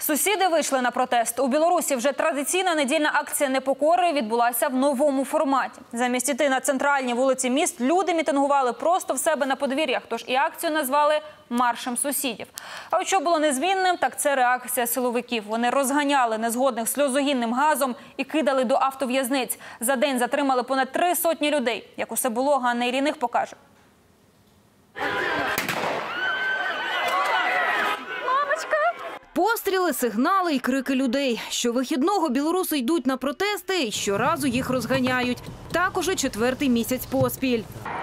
Сусіди вийшли на протест. У Білорусі вже традиційна недільна акція непокори відбулася в новому форматі. Замість іти на центральні вулиці міст, люди мітингували просто в себе на подвір'ях, тож і акцію назвали «Маршем сусідів». А от що було незмінним, так це реакція силовиків. Вони розганяли незгодних сльозогінним газом і кидали до автов'язниць. За день затримали понад 300 людей. Як усе було, Ганна Ілліних покаже. Постріли, сигнали і крики людей. Щовихідного білоруси йдуть на протести і щоразу їх розганяють. Так уже 4-й місяць поспіль.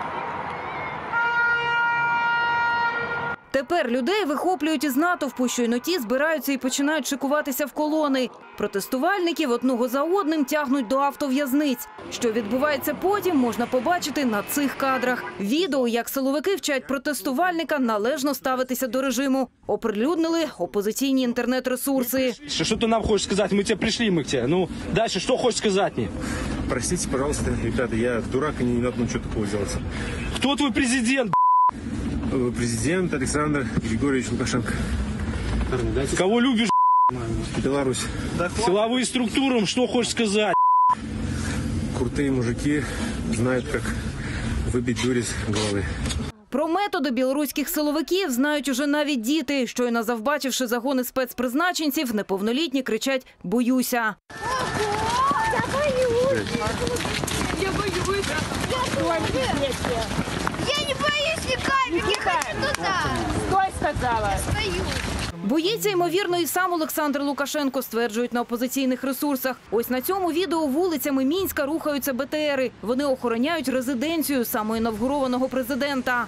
Тепер людей вихоплюють із натовпу, щойно ті збираються і починають шикуватися в колони. Протестувальників одного за одним тягнуть до автов'язниць. Що відбувається потім, можна побачити на цих кадрах. Відео, як силовики вчать протестувальника належно ставитися до режиму. Оприлюднили опозиційні інтернет-ресурси. Что ты нам хочешь сказать? Мы тебе пришли, мы к тебе. Ну, дальше что хочешь сказать мне? Простите, пожалуйста, ребята, я дурак и не надо ничего такого делать. Кто твой президент? Президент Александр Григорьевич Лукашенко. Кого любишь? Беларусь. Силовым структурам что хочешь сказать? Крутые мужики знают, как выбить дурь из головы. Про методи білоруських силовиків знають уже навіть діти. Щойно завбачивши загони спецпризначенців, неповнолітні кричать «Боюся». Я боюсь. Я боюсь. Я не боюсь ни капельки. Я хочу туда. Стой, сказала. Стою. Боїться, ймовірно, і сам Олександр Лукашенко, стверджують на опозиційних ресурсах. Ось на цьому відео вулицями Мінська рухаються БТРи. Вони охороняють резиденцію самоінавгурованого президента.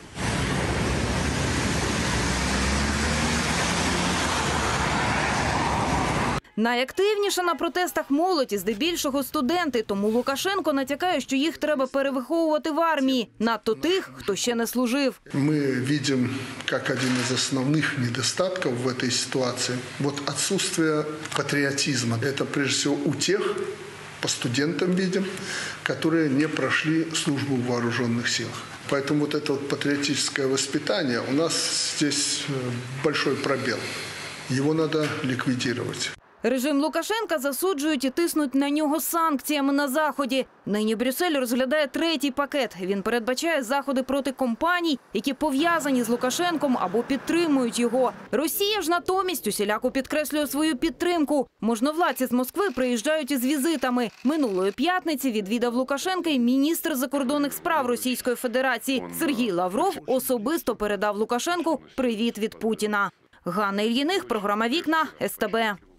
Найактивніша на протестах молодь, і здебільшого студенти. Тому Лукашенко натякає, що їх треба перевиховувати в армії. Надто тих, хто ще не служив. Мы видим, как один из основных недостатков в этой ситуации, вот отсутствие патриотизма. Это прежде всего у тех, по студентам видим, которые не прошли службу в вооруженных силах. Поэтому вот это вот патриотическое воспитание, у нас здесь большой пробел. Его надо ликвидировать. Режим Лукашенка засуджують і тиснуть на нього санкціями на Заході. Нині Брюссель розглядає 3-й пакет. Він передбачає заходи проти компаній, які пов'язані з Лукашенком або підтримують його. Росія ж натомість усіляко підкреслює свою підтримку. Можновладці з Москви приїжджають із візитами. Минулої п'ятниці відвідав Лукашенка і міністр закордонних справ Російської Федерації. Сергій Лавров особисто передав Лукашенку привіт від Путіна. Ганна Ілліних, програма «Вікна», СТБ.